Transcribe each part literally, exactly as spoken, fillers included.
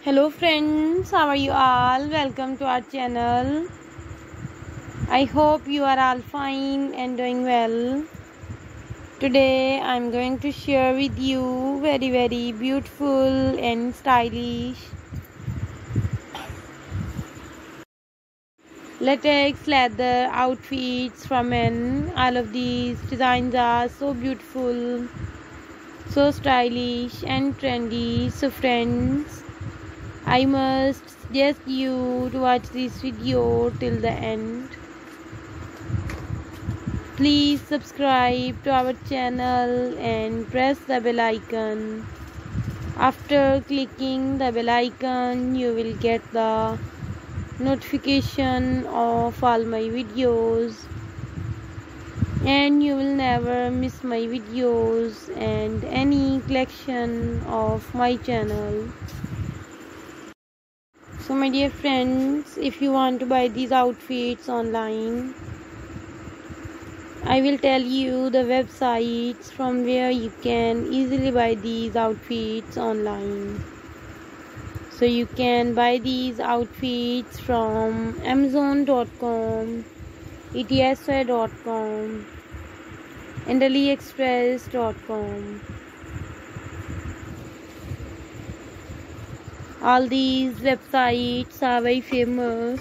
Hello friends, how are you all? Welcome to our channel. I hope you are all fine and doing well. Today I am going to share with you very very beautiful and stylish latex leather outfits from men. All of these designs are so beautiful, so stylish and trendy. So friends, I must suggest you to watch this video till the end. Please subscribe to our channel and press the bell icon. After clicking the bell icon, you will get the notification of all my videos and you will never miss my videos and any collection of my channel. So my dear friends, if you want to buy these outfits online, I will tell you the websites from where you can easily buy these outfits online. So you can buy these outfits from Amazon dot com, E T S Y dot com and AliExpress dot com. All these websites are very famous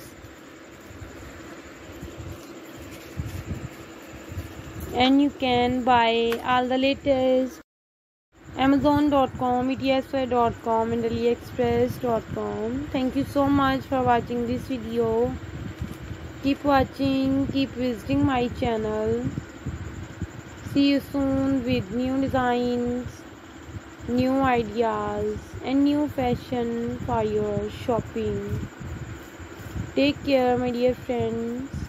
and you can buy all the latest Amazon dot com, E T S Y dot com and AliExpress dot com. Thank you so much for watching this video. Keep watching, keep visiting my channel. See you soon with new designs, new ideas and new fashion for your shopping. Take care my dear friends.